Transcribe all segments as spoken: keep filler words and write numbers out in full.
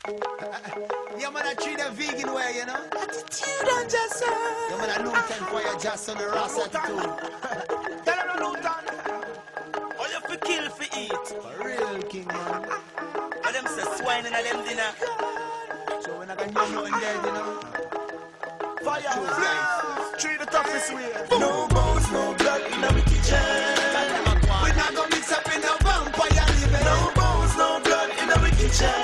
Yeah, man, I treat a vegan way, you know. Attitude and just sir. Yeah, man, I Luton for your just on the Ross attitude. Tell him Luton. All you fi kill fi eat. For real, king, man. But them say swine in a them dinner. So when I got no nothing there, you know. Fire, flames. Treat the toughest way. No bones, no blood in the kitchen. We not gonna mix up in a vampire living. No bones, no blood in the kitchen.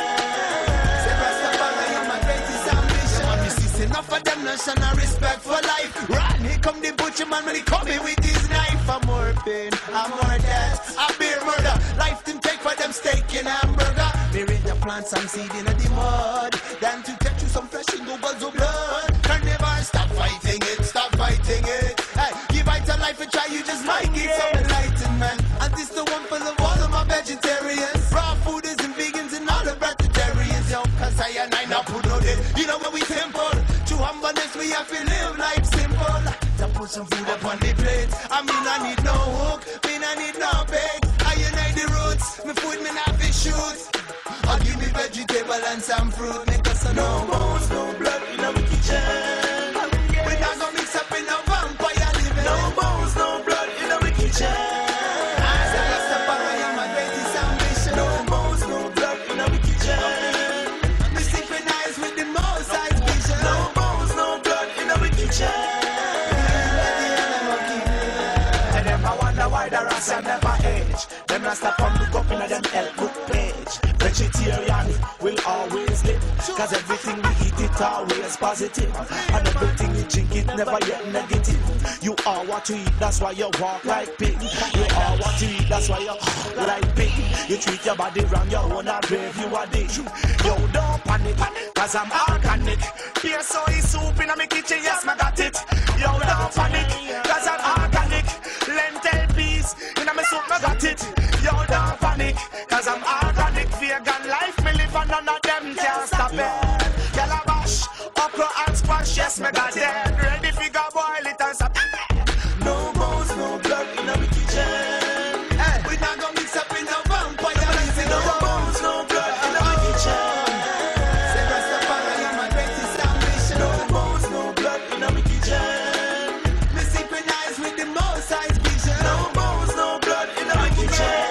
Enough of them, no shun no respect for life. Right, here come the butcher man when he come in with his knife. I'm more pain, I'm more death, I bear murder. Life them take for them steak and hamburger. They read the plant some seed in the mud, than to take you some flesh and go buzz of blood. Can never stop fighting it, stop fighting it. Hey, give it a life and try, you just might get some enlightenment. And this the one for the all of my vegetarians, raw fooders and vegans and all the vegetarians. Yo, cause I and I not put on it. You know when we simple. Humbleness, we have to live life simple. To put some food up on the plate. I mean, I need no hook, mean I need no bait. I unite the roots, me food me not fish shoot. I'll give me vegetable and some fruit. Make us a no bones, no blood in our kitchen. We not gonna mix up in a vampire living. No bones, no blood in our kitchen. So that's the power of my greatest ambition. No bones, no blood in our kitchen. We synchronize with the most high vision. No and them I wonder why the rasta never age. Them rasta come look up in a them health book page. Vegetarian will always live, cause everything we eat it always positive. And everything you drink it never yet negative. You are what you eat, that's why you walk like pig. You are what you eat, that's why you walk like pig. You treat your body wrong, you wanna brave, you a dick. Yo, don't panic, cause I'm organic. Pure soy soup in my kitchen, yes, I got it. Yo, don't panic, cause I'm organic. Lentil peas in my soup, I got it. Yo, don't panic, cause I'm organic. Vegan life, me live and none of them can't stop it. Calabash, okra and squash, yes, me got it. Ready figure boil it and stop. No bones, no blood in our kitchen. Hey, we not gonna mix up in a vampire living. No bones, no blood in our kitchen. Say Rastafari, I'm my greatest ambition. No bones, no blood in our kitchen. Me synchronize with the most high vision. No bones, no blood in our kitchen.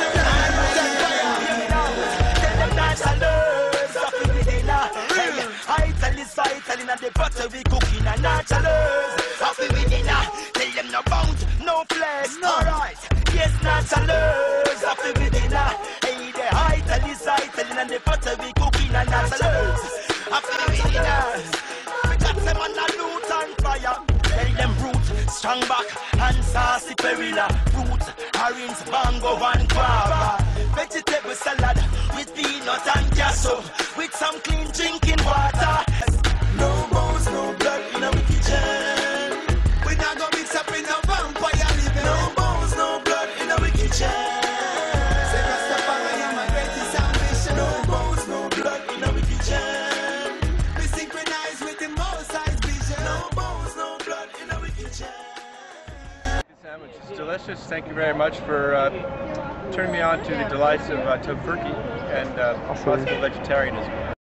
Telling them the butter we cooking and naturals. Happy with dinner, tell them no bones, no flesh. No. Alright, yes, naturals. Happy with dinner, hey, the high, tell this side, telling them the butter we cooking and naturals. Happy with dinner, we got them on the loot and fire. Tell them root, strong back, and saucy perilla. Fruit, orange, mango, and guava. Vegetable salad with peanut and cashew, with some clean drinking water. No bones, no blood in our kitchen. We not gonna mix up in a vampire living. No bones, no blood in our kitchen. Say Rastafari, I'm my greatest ambition. No bones, no blood in our kitchen. We synchronize with the most high vision. No bones, no blood in our kitchen. The sandwich is delicious. Thank you very much for uh, turning me on to the delights of uh, Tofurky and uh, possible vegetarianism.